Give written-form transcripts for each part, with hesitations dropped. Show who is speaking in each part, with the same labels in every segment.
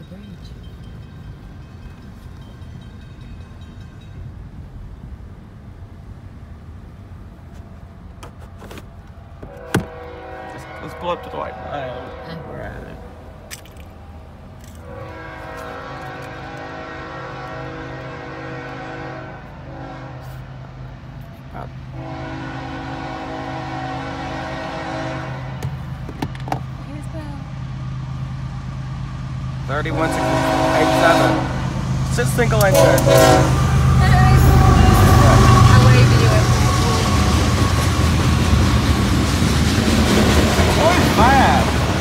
Speaker 1: bridge.
Speaker 2: Let's pull up to the white line.
Speaker 1: We're at it.
Speaker 2: About 31,687. Just single engine.
Speaker 1: I waved to you.
Speaker 2: Always bad.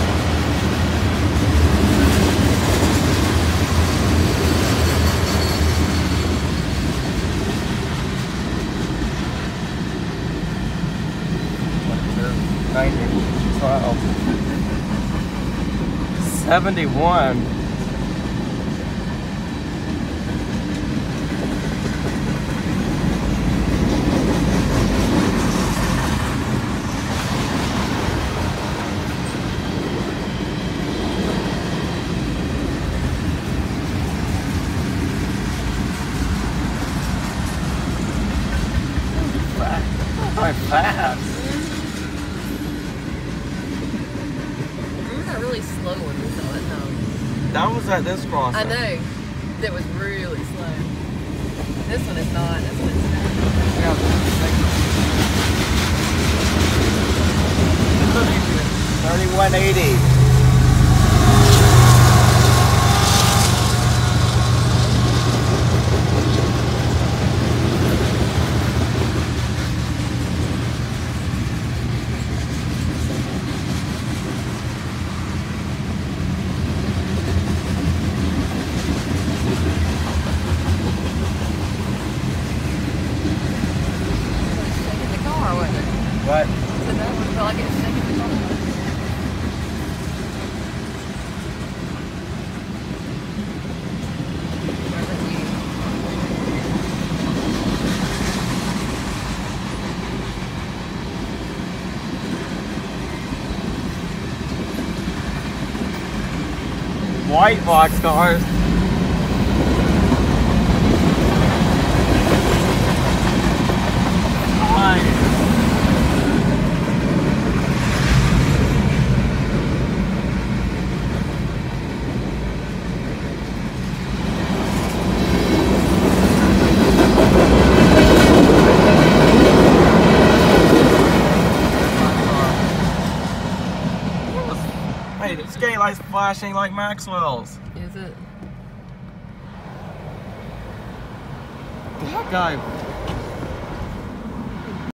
Speaker 2: $90, 12, 71. Quite fast.
Speaker 1: Remember that really slow one we saw at home?
Speaker 2: That was at this crossing.
Speaker 1: I know. That was really slow. This one is not. This one is
Speaker 2: Yeah, 3180.
Speaker 1: shaking the car, wasn't it?
Speaker 2: What?
Speaker 1: So that one felt like it was shaking the car. Where's the view?
Speaker 2: White box cars. Hey, the skate light's flashing like Maxwell's.
Speaker 1: Is it?
Speaker 2: That guy